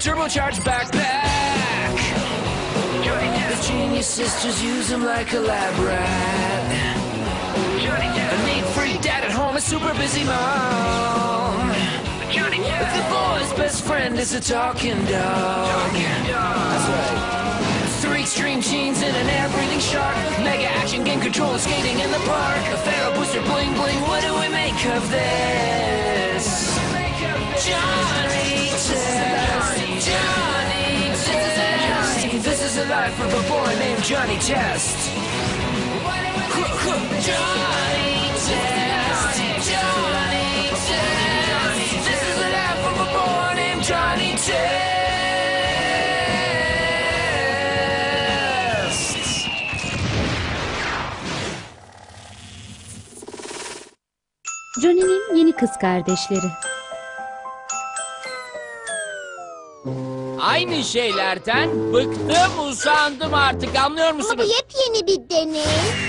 turbocharged backpack. The genius sisters use him like a lab rat. A neat freak dad at home, a super busy mom. The boy's best friend is a talking dog. That's right. Three extreme teens in an air-breathing shark. Mega action game controller skating in the park. A Pharaoh booster bling bling. What do we make of this? Johnny Test. Johnny Test. This is the life of a boy named Johnny Test. Johnny Test. Johnny Test. This is the life of a boy named Johnny Test. Johnny'nin yeni kız kardeşleri. Aynı şeylerden bıktım, usandım artık, anlıyor Ama bu musunuz? yepyeni bir deney.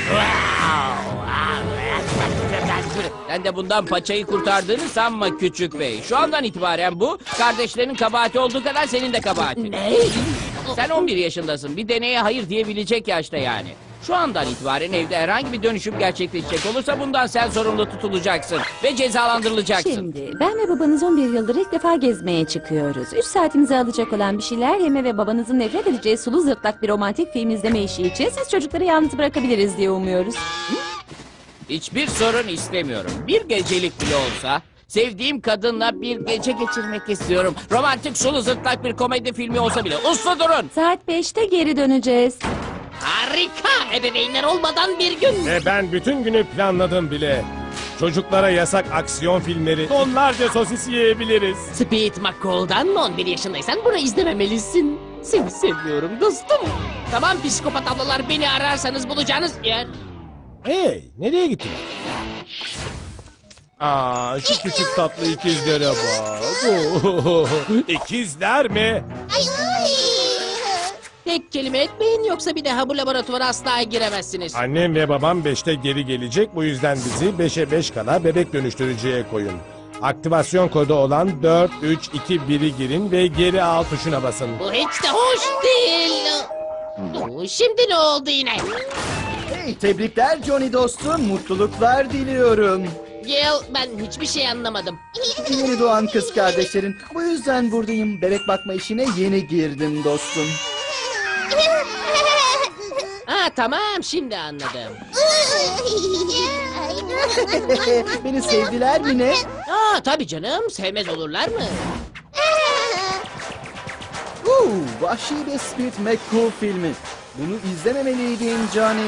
Sen de bundan paçayı kurtardığını sanma küçük bey. Şu andan itibaren bu, kardeşlerinin kabahati olduğu kadar senin de kabahatin. Ne? Sen 11 yaşındasın, bir deneye hayır diyebilecek yaşta yani. Şu andan itibaren evde herhangi bir dönüşüm gerçekleşecek olursa bundan sen sorumlu tutulacaksın ve cezalandırılacaksın. Şimdi ben ve babanız 11 yıldır ilk defa gezmeye çıkıyoruz. 3 saatimizi alacak olan bir şeyler yeme ve babanızın nefret edeceği sulu zırtlak bir romantik film izleme işi için siz çocukları yalnız bırakabiliriz diye umuyoruz. Hiçbir sorun istemiyorum. Bir gecelik bile olsa sevdiğim kadınla bir gece geçirmek istiyorum. Romantik sulu zırtlak bir komedi filmi olsa bile uslu durun. Saat 5'te geri döneceğiz. Harika. Ebeveynler olmadan bir gün. Ve ben bütün günü planladım bile. Çocuklara yasak aksiyon filmleri, tonlarca sosis yiyebiliriz. Speed McCall'dan mı 11 yaşındaysan bunu izlememelisin. Seni seviyorum dostum. Tamam psikopat ablalar, beni ararsanız bulacağınız yer. Hey, nereye gittin? Aa, şu küçük tatlı ikizlere bak. İkizler mi? Ay, ay. Tek kelime etmeyin yoksa bir daha bu laboratuvara asla giremezsiniz. Annem ve babam 5'te geri gelecek. Bu yüzden bizi 5'e 5 kala bebek dönüştürücüye koyun. Aktivasyon kodu olan 4, 3, 2, 1'i girin ve geri al tuşuna basın. Bu hiç de hoş değil. Şimdi ne oldu yine? Hey, tebrikler Johnny dostum. Mutluluklar diliyorum. Gil, ben hiçbir şey anlamadım. Yeni doğan kız kardeşlerin. Bu yüzden buradayım. Bebek bakma işine yeni girdim dostum. Ha tamam, şimdi anladım. Beni sevdiler mi ne? Aa tabii canım, sevmez olurlar mı? Vahşi bir Speed McCool filmi. Bunu izlememeliydin Johnny.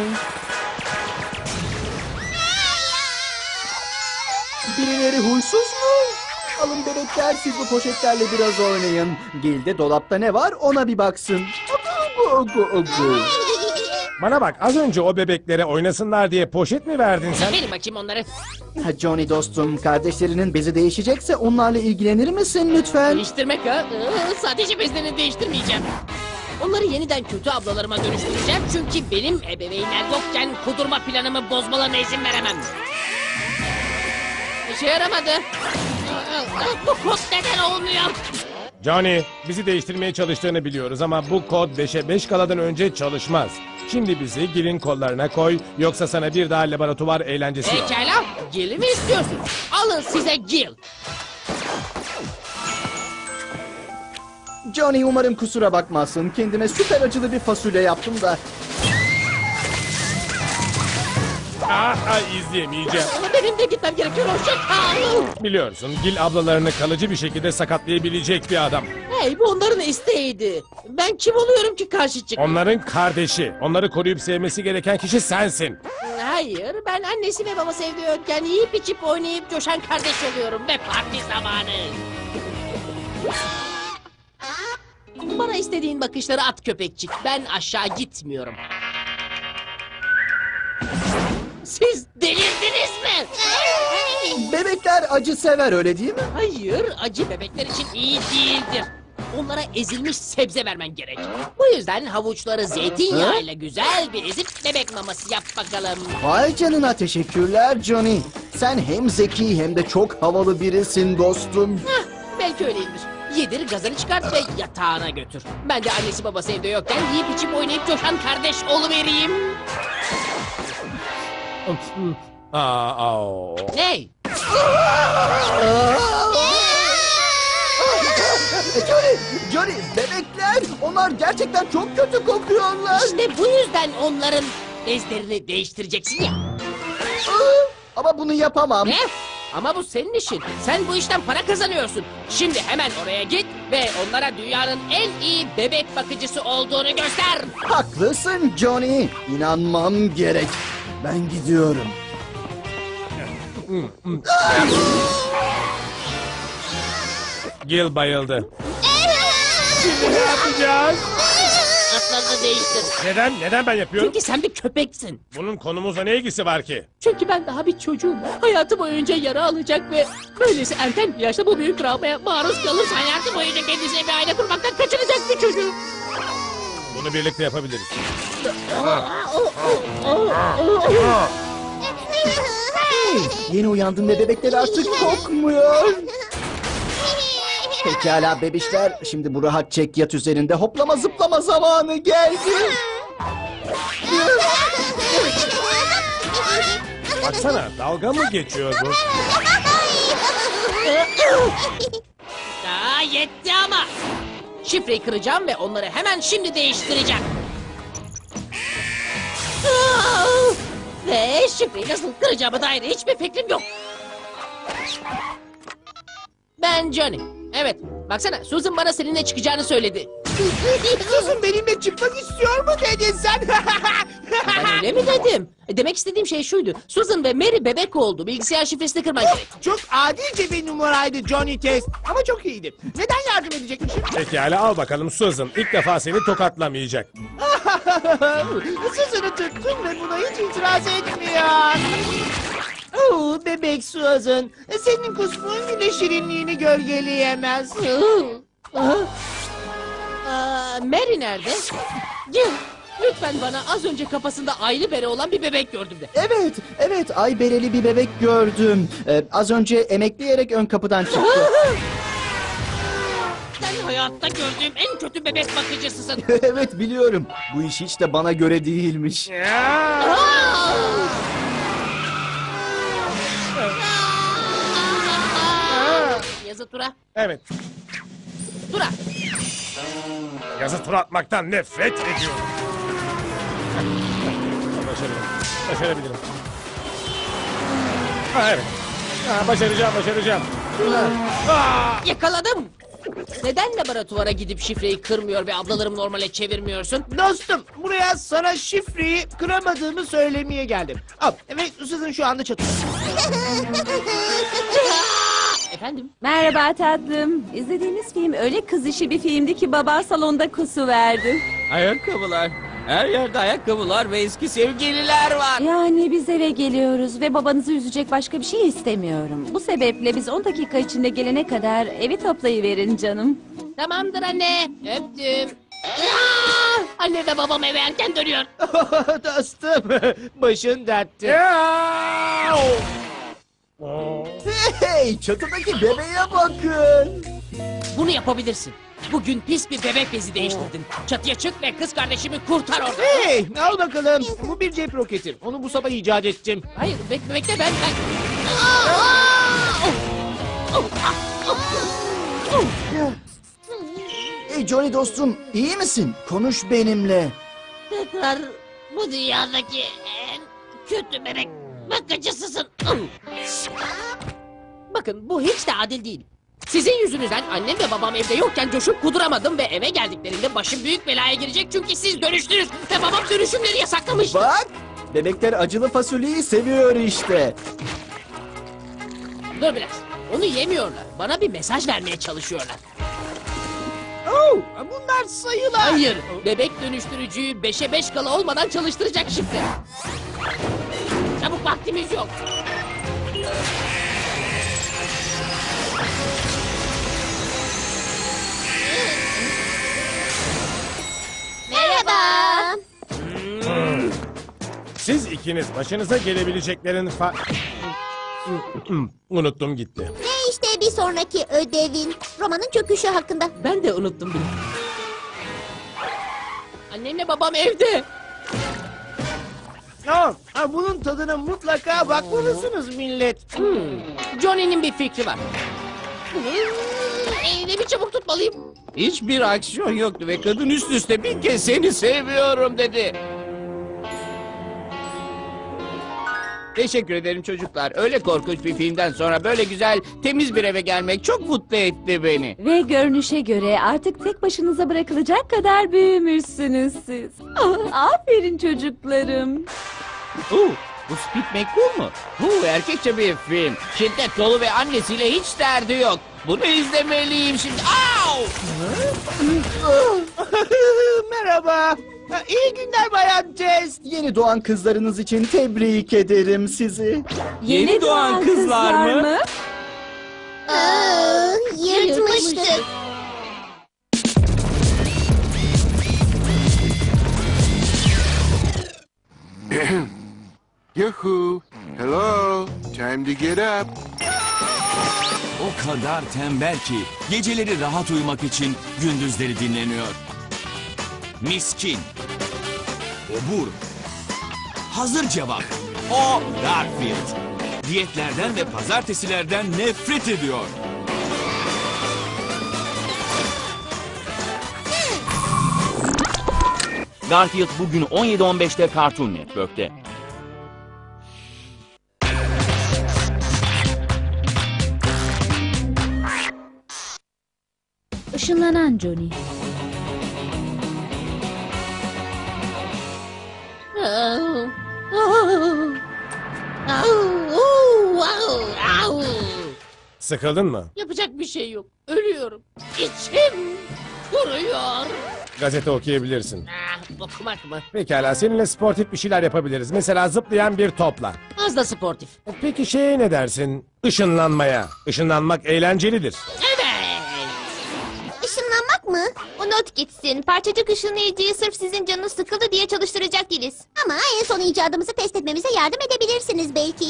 Birileri huysuz mu? Alın bebekler, siz bu poşetlerle biraz oynayın. Gilde dolapta ne var ona bir baksın. Bana bak, az önce o bebeklere oynasınlar diye poşet mi verdin sen? Verin bakayım onları. Ha, Johnny dostum, kardeşlerinin bezi değişecekse onlarla ilgilenir misin lütfen? Değiştirmek ha? Sadece bezlerini değiştirmeyeceğim. Onları yeniden kötü ablalarıma dönüştüreceğim çünkü benim ebeveynler yokken kudurma planımı bozmalarına izin veremem. İşe yaramadı. Bu kod neden olmuyor? Johnny, bizi değiştirmeye çalıştığını biliyoruz ama bu kod 5'e 5 kaladan önce çalışmaz. Şimdi bizi Gil'in kollarına koy, yoksa sana bir daha laboratuvar eğlencesi yok. Pekala, Gil'i mi istiyorsun? Alın size Gil. Johnny, umarım kusura bakmazsın. Kendime süper acılı bir fasulye yaptım da. İzleyemeyeceğim. Benim de gitmem gerekiyor. Hoşça kal. Biliyorsun, Gil ablalarını kalıcı bir şekilde sakatlayabilecek bir adam. Hey, bu onların isteğiydi. Ben kim oluyorum ki karşı çık? Onların kardeşi. Onları koruyup sevmesi gereken kişi sensin. Hayır, ben annesi ve babası evde yokken yiyip içip oynayıp coşan kardeş oluyorum ve parti zamanı. Bana istediğin bakışları at köpekçik. Ben aşağı gitmiyorum. Siz delirdiniz mi? Bebekler acı sever, öyle değil mi? Hayır, acı bebekler için iyi değildir. Onlara ezilmiş sebze vermen gerek. Bu yüzden havuçları zeytinyağıyla güzel bir ezip bebek maması yap bakalım. Vay canına, teşekkürler Johnny. Sen hem zeki hem de çok havalı birisin dostum. Hah, belki öyleyimdir. Yedir, gazını çıkart ve yatağına götür. Ben de annesi babası evde yokken yiyip içip oynayıp coşan kardeş oluvereyim. Hey! Johnny, bebekler. Onlar gerçekten çok kötü kokuyorlar. İşte bu yüzden onların bezlerini değiştireceksin ya. Ama bunu yapamam. Ne? Ama bu senin işin. Sen bu işten para kazanıyorsun. Şimdi hemen oraya git ve onlara dünyanın en iyi bebek bakıcısı olduğunu göster. Haklısın Johnny. İnanmam gerek. Ben gidiyorum. Gil bayıldı. Şimdi ne yapacağız? Atlarını değiştir. Neden? Neden ben yapıyorum? Çünkü sen bir köpeksin. Bunun konumuzla ne ilgisi var ki? Çünkü ben daha bir çocuğum. Hayatı boyunca yara alacak ve böylesi erken bir yaşta bu büyük travmaya maruz kalırsa hayatı boyunca kendisine bir aile kurmaktan kaçınacak bir çocuğum. Bunu birlikte yapabiliriz. Yeni uyandım ve bebekler artık kokmuyor. Pekala bebişler, şimdi bu rahat çekyat üzerinde hoplama zıplama zamanı geldi. Baksana, dalga mı geçiyor bu? Aa, yetti ama. Şifreyi kıracağım ve onları hemen şimdi değiştireceğim. Ve şifreyi nasıl kıracağıma dair hiçbir fikrim yok. Ben Johnny. Evet, baksana Susan bana seninle çıkacağını söyledi. Susan benimle çıkmak istiyor mu dedin sen? Ben öyle mi dedim? Demek istediğim şey şuydu. Susan ve Mary bebek oldu. Bilgisayar şifresini kırman gerek. Çok adice bir numaraydı Johnny Test. Ama çok iyiydi. Neden yardım edecekmişim? Pekala al bakalım Susan. İlk defa seni tokatlamayacak. Susan'ı tuttum ve buna hiç itiraz etmiyor. Oo, bebek Susan. Senin kusmun bile şirinliğini gölgeleyemez. Mary nerede? Gel. Lütfen bana az önce kafasında aylı bere olan bir bebek gördüm de. Evet, ay bereli bir bebek gördüm. Az önce emekleyerek ön kapıdan çıktı. Sen hayatta gördüğüm en kötü bebek bakıcısısın. Evet biliyorum. Bu iş hiç de bana göre değilmiş. Yazı Tura. Evet, Tura. yazı tur atmaktan nefret ediyorum. Başarırım. Başarabilirim. Ha evet. Ha, başaracağım. Yakaladım. Neden laboratuvara gidip şifreyi kırmıyor ve ablalarım normale çevirmiyorsun? Dostum, buraya sana şifreyi kıramadığımı söylemeye geldim. Al, evet Susan şu anda çatıda. Efendim? Merhaba tatlım. İzlediğiniz film öyle kız işi bir filmdi ki baba salonda kusuverdi. Ayakkabılar. Her yerde ayakkabılar ve eski sevgililer var. Yani biz eve geliyoruz ve babanızı üzecek başka bir şey istemiyorum. Bu sebeple biz 10 dakika içinde gelene kadar evi toplayıverin canım. Tamamdır anne. Öptüm. Anne ve babam eve erken dönüyor. Dostum, başın dertte. Hey, çatıdaki bebeğe bakın. Bunu yapabilirsin. Bugün pis bir bebek bezi değiştirdin. Çatıya çık ve kız kardeşimi kurtar orada. Hey, al bakalım. Bu bir cep roketi. Onu bu sabah icat ettim. Hayır bekle ben. Hey Johnny dostum, iyi misin? Konuş benimle. Tekrar bu dünyadaki en kötü bebek bakıcısısın. Bakın bu hiç de adil değil. Sizin yüzünüzden annem ve babam evde yokken coşup kuduramadım ve eve geldiklerinde başım büyük belaya girecek çünkü siz dönüştünüz ve babam dönüşümleri yasaklamış. Bak, bebekler acılı fasulyeyi seviyor işte. Dur biraz. Onu yemiyorlar. Bana bir mesaj vermeye çalışıyorlar. Oh, bunlar sayılar. Hayır. Bebek dönüştürücüyü 5'e 5 kala olmadan çalıştıracak şifre. Çabuk vaktimiz yok. Merhaba. Siz ikiniz başınıza gelebileceklerin Unuttum gitti. Ve işte Bir sonraki ödevin Roma'nın çöküşü hakkında. Ben de unuttum bile. Annemle babam evde. Bunun tadına mutlaka bakmalısınız millet. Johnny'nin bir fikri var. Elimi çabuk tutmalıyım. Hiçbir aksiyon yoktu ve kadın üst üste bir kez seni seviyorum dedi. Teşekkür ederim çocuklar. Öyle korkunç bir filmden sonra böyle güzel, temiz bir eve gelmek çok mutlu etti beni. Ve görünüşe göre artık tek başınıza bırakılacak kadar büyümüşsünüz siz. Aferin çocuklarım. Bu Speed McCool mu? Bu erkekçe bir film. Şiddet dolu ve annesiyle hiç derdi yok. Bunu izlemeliyim şimdi. Au! Merhaba. İyi günler Bayan Test. Yeni doğan kızlarınız için tebrik ederim sizi. Yeni doğan kızlar mı? Yırtmıştık. Yoo-hoo! Hello! Time to get up. O kadar tembel ki geceleri rahat uyumak için gündüzleri dinleniyor. Miskin. Obur. Hazır cevap. O Garfield. Diyetlerden ve pazartesilerden nefret ediyor. Garfield bugün 17.15'te Cartoon Network'te. Işınlanan Johnny. Sıkıldın mı? Yapacak bir şey yok. Ölüyorum. İçim kuruyor. Gazete okuyabilirsin. Okumak mı? Pekala, seninle sportif bir şeyler yapabiliriz. Mesela zıplayan bir topla. Az da sportif. Peki şeye ne dersin? Işınlanmaya. Işınlanmak eğlencelidir. Evet. Işınlanmak mı? Unut gitsin. Parçacık ışınlayıcıyı sırf sizin canınız sıkıldı diye çalıştıracak değiliz. Ama en son icadımızı test etmemize yardım edebilirsiniz belki.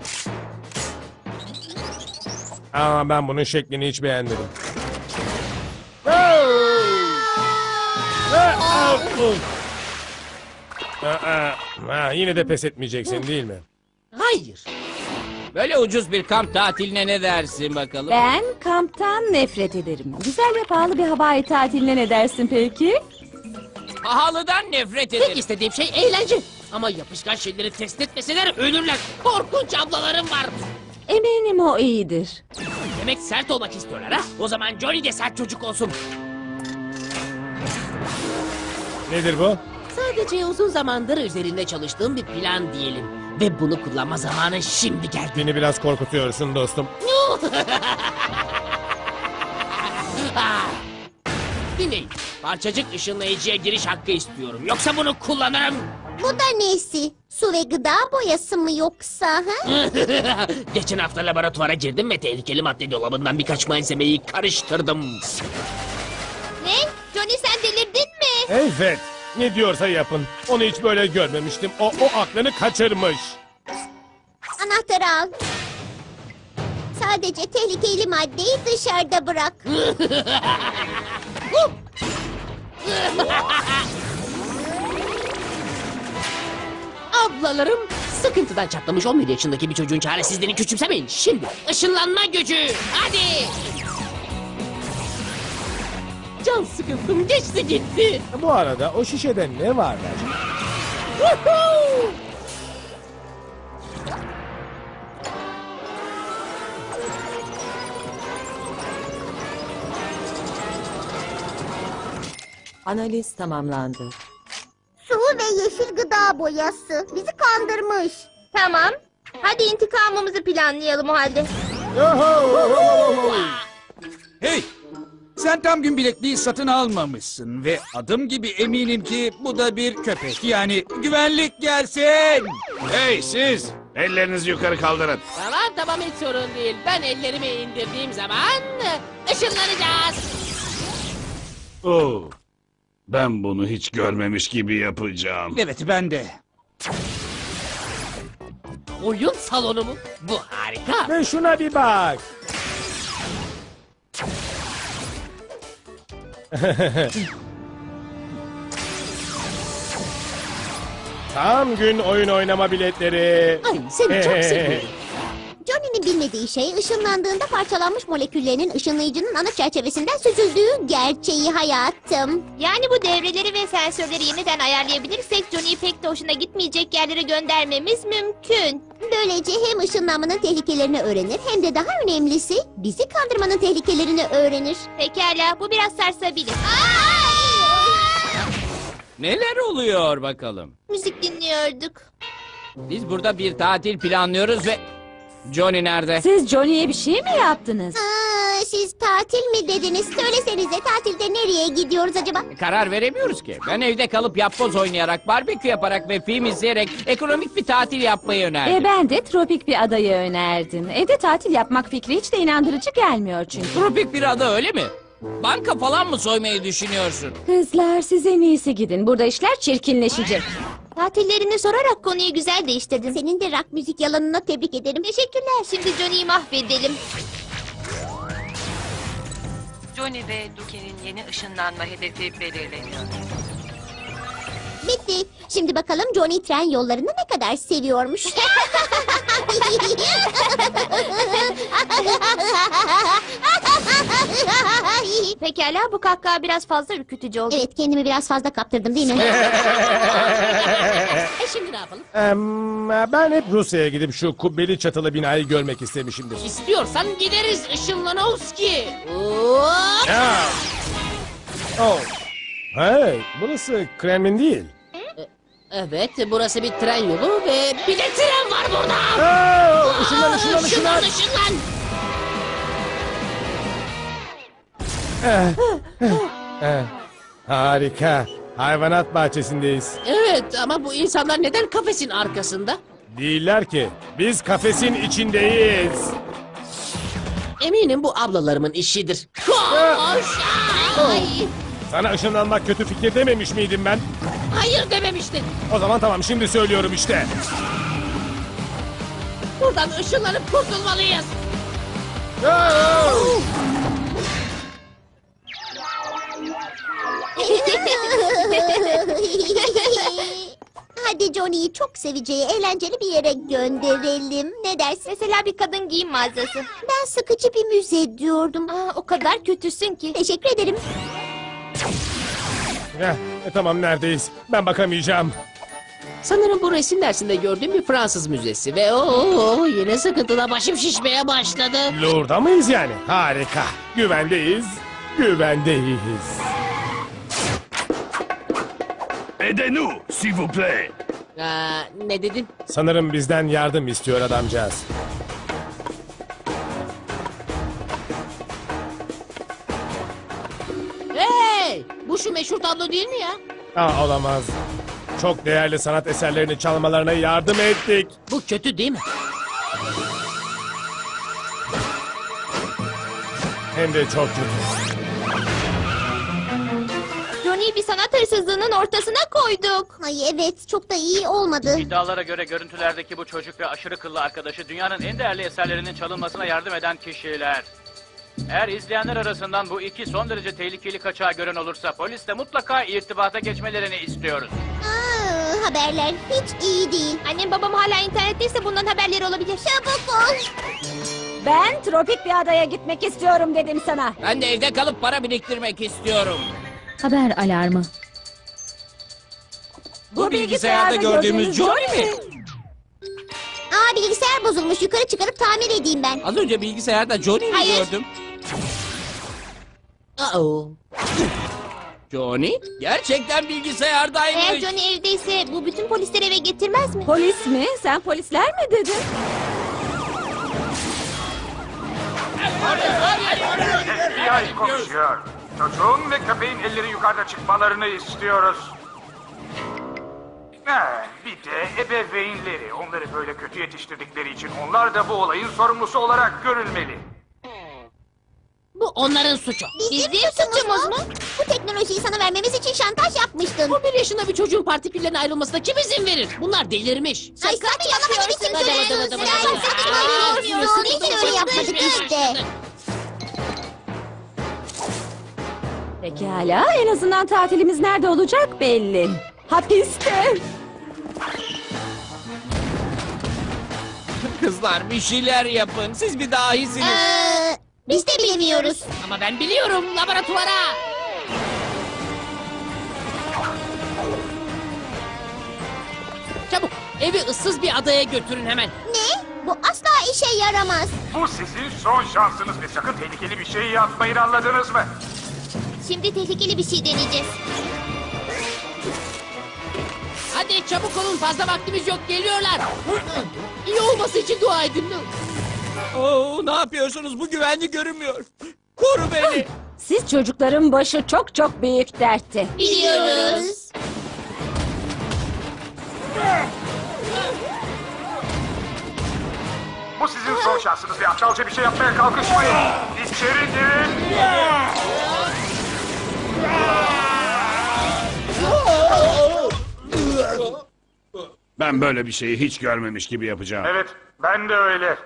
Ama ben bunun şeklini hiç beğenmedim. Yine de pes etmeyeceksin değil mi? Hayır. Böyle ucuz bir kamp tatiline ne dersin bakalım? Ben kamptan nefret ederim. Güzel ve pahalı bir Hawaii tatiline ne dersin peki? Pahalıdan nefret Tek ederim. istediğim şey eğlence. Ama yapışkan şeyleri test etmeseler ölürler. Korkunç ablalarım var. Eminim o iyidir. Demek sert olmak istiyorlar ha? O zaman Johnny de sert çocuk olsun. Nedir bu? Sadece uzun zamandır üzerinde çalıştığım bir plan diyelim. Ve bunu kullanma zamanı şimdi geldi. Beni biraz korkutuyorsun dostum. Dinleyin. Parçacık ışınlayıcıya giriş hakkı istiyorum. Yoksa bunu kullanırım. Bu da nesi? Su ve gıda boyası mı yoksa? Ha? Geçen hafta laboratuvara girdim ve tehlikeli madde dolabından birkaç malzemeyi karıştırdım. Ne? Johnny sen delirdin mi? Evet. Ne diyorsa yapın. Onu hiç böyle görmemiştim. O aklını kaçırmış. Anahtarı al. Sadece tehlikeli maddeyi dışarıda bırak. Ablalarım, sıkıntıdan çatlamış 11 yaşındaki bir çocuğun çaresizliğini küçümsemeyin. Şimdi ışınlanma gücü. Hadi. Can sıkıntım geçti gitti. Bu arada o şişede ne var acaba? Woohoo! Analiz tamamlandı. Su ve yeşil gıda boyası. Bizi kandırmış. Tamam. Hadi intikamımızı planlayalım o halde. Hey! Sen tam gün bilekliği satın almamışsın ve adım gibi eminim ki bu da bir köpek. Yani güvenlik gelsin! Hey siz! Ellerinizi yukarı kaldırın. Tamam hiç sorun değil. Ben ellerimi indirdiğim zaman ışınlanacağız. Oo. Ben bunu hiç görmemiş gibi yapacağım. Evet, ben de. Oyun salonu mu? Bu harika. Ve şuna bir bak. Tam gün oyun oynama biletleri. Ay seni çok seviyorum. Johnny'nin bilmediği şey ışınlandığında parçalanmış moleküllerinin ışınlayıcının ana çerçevesinden süzüldüğü gerçeği hayatım. Yani bu devreleri ve sensörleri yeniden ayarlayabilirsek Johnny'yi pek de hoşuna gitmeyecek yerlere göndermemiz mümkün. Böylece hem ışınlanmanın tehlikelerini öğrenir hem de daha önemlisi bizi kandırmanın tehlikelerini öğrenir. Pekala bu biraz sarsabilir. Neler oluyor bakalım? Müzik dinliyorduk. Biz burada bir tatil planlıyoruz ve... Johnny nerede? Siz Johnny'ye bir şey mi yaptınız? Siz tatil mi dediniz? Söylesenize tatilde nereye gidiyoruz acaba? Karar veremiyoruz ki. Ben evde kalıp yapboz oynayarak, barbekü yaparak ve film izleyerek ekonomik bir tatil yapmayı önerdim. Ben de tropik bir adayı önerdim. Evde tatil yapmak fikri hiç de inandırıcı gelmiyor çünkü. Tropik bir ada öyle mi? Banka falan mı soymayı düşünüyorsun? Kızlar siz en iyisi gidin. Burada işler çirkinleşecek. Tatillerini sorarak konuyu güzel değiştirdin. Senin de rock müzik yalanına tebrik ederim. Teşekkürler. Şimdi Johnny'yi mahvedelim. Johnny ve Duke'nin yeni ışınlanma hedefi belirleniyor. Bitti. Şimdi bakalım Johnny tren yollarını ne kadar seviyormuş. Pekala bu kahkaha biraz fazla ürkütücü oldu. Evet kendimi biraz fazla kaptırdım değil mi? Şimdi ne yapalım? Ben hep Rusya'ya gidip şu kubbeli çatılı binayı görmek istemişimdir. İstiyorsan gideriz Işınlanovski. Ya! Oh. Hey, burası Kremlin değil. Evet burası bir tren yolu ve bir de tren var burada. Işınlan. Işınlan. Harika. Hayvanat bahçesindeyiz. Evet ama bu insanlar neden kafesin arkasında? Değiller ki. Biz kafesin içindeyiz. Eminim bu ablalarımın işidir. Koş! Ay! Sana ışınlanmak kötü fikir dememiş miydim ben? Hayır dememiştin. O zaman tamam şimdi söylüyorum işte. Buradan ışınlanıp kurtulmalıyız. Hadi Johnny'yi çok seveceği eğlenceli bir yere gönderelim. Ne dersin? Mesela bir kadın giyim mağazası. Ben sıkıcı bir müze diyordum. O kadar kötüsün ki. Teşekkür ederim. Tamam neredeyiz? Ben bakamayacağım. Sanırım bu resim dersinde gördüğüm bir Fransız müzesi ve yine sıkıntıda başım şişmeye başladı. Lourdes'da mıyız yani? Harika. Güvendeyiz. Aidez-nous, s'il vous plaît. Ne dedin? Sanırım bizden yardım istiyor adamcağız. Hey! Bu şu meşhur tablo değil mi ya? Olamaz. Çok değerli sanat eserlerini çalmalarına yardım ettik. Bu kötü değil mi? Hem de çok kötü. Johnny'yi bir sanat hırsızlığının ortasına koyduk. Ay evet çok da iyi olmadı. İddialara göre görüntülerdeki bu çocuk ve aşırı kıllı arkadaşı dünyanın en değerli eserlerinin çalınmasına yardım eden kişiler. Eğer izleyenler arasından bu iki son derece tehlikeli kaçağı gören olursa polisle mutlaka irtibata geçmelerini istiyoruz. Haberler hiç iyi değil. Annem babam hala internetteyse bundan haberleri olabilir. Çabuk ol. Ben tropik bir adaya gitmek istiyorum dedim sana. Ben de evde kalıp para biriktirmek istiyorum. Haber alarmı. Bu bilgisayarda gördüğümüz Johnny mi? Bilgisayar bozulmuş. Yukarı çıkarıp tamir edeyim ben. Az önce bilgisayarda Johnny'yi gördüm. Johnny gerçekten bilgisayardaymış. Eğer Johnny evdeyse bu bütün polisleri eve getirmez mi? Polis mi? Sen polisler mi dedin? FBI konuşuyor. Çocuğun ve köpeğin elleri yukarıda çıkmalarını istiyoruz. Bir de ebeveynleri. Onları böyle kötü yetiştirdikleri için onlar da bu olayın sorumlusu olarak görülmeli. Bu onların suçu. Bizim suçumuz mu? Bu teknolojiyi sana vermemiz için şantaj yapmıştın. Bu 1 yaşında bir çocuğun parti pillerine ayrılmasına kim izin verir? Bunlar delirmiş. Ay saçmalama ne biçim söylüyorsun? Hiç öyle yapmadık işte. Pekala, en azından tatilimiz nerede olacak belli. Hapiste. Kızlar bir şeyler yapın. Siz bir dahisiniz. Biz de bilmiyoruz. Ama ben biliyorum, laboratuvara. Çabuk, evi ıssız bir adaya götürün hemen. Ne? Bu asla işe yaramaz. Bu sizin son şansınız ve sakın tehlikeli bir şey yapmayın, anladınız mı? Şimdi tehlikeli bir şey deneyeceğiz. Hadi çabuk olun, fazla vaktimiz yok, geliyorlar. İyi olması için dua edin. Oo, ne yapıyorsunuz? Bu güvenli görünmüyor. Koru beni. Siz çocukların başı çok çok büyük dertte. Biliyoruz. Bu sizin son şansınız ve aptalca bir şey yapmaya kalkışmayın. İçeri girin. Ben böyle bir şeyi hiç görmemiş gibi yapacağım. Evet, ben de öyle.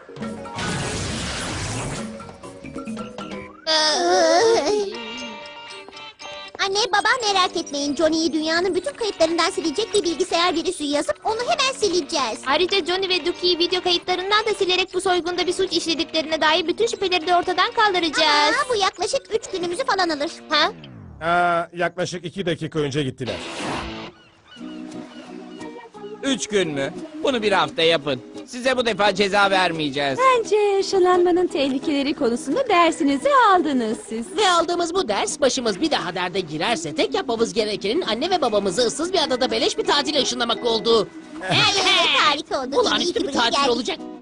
Anne baba merak etmeyin. Johnny'yi dünyanın bütün kayıtlarından silecek bir bilgisayar virüsü yazıp onu hemen sileceğiz. Ayrıca Johnny ve Dookie'yi video kayıtlarından da silerek bu soygunda bir suç işlediklerine dair bütün şüpheleri de ortadan kaldıracağız. Bu yaklaşık 3 günümüzü falan alır. Ha? Yaklaşık 2 dakika önce gittiler. 3 gün mü? Bunu bir hafta yapın. Size bu defa ceza vermeyeceğiz. Bence ışınlanmanın tehlikeleri konusunda dersinizi aldınız siz. Ve aldığımız bu ders, başımız bir daha derde girerse tek yapmamız gerekenin anne ve babamızı ıssız bir adada beleş bir tatile ışınlamak oldu. Evet, harika oldu. Olağanüstü bir tatil olacak.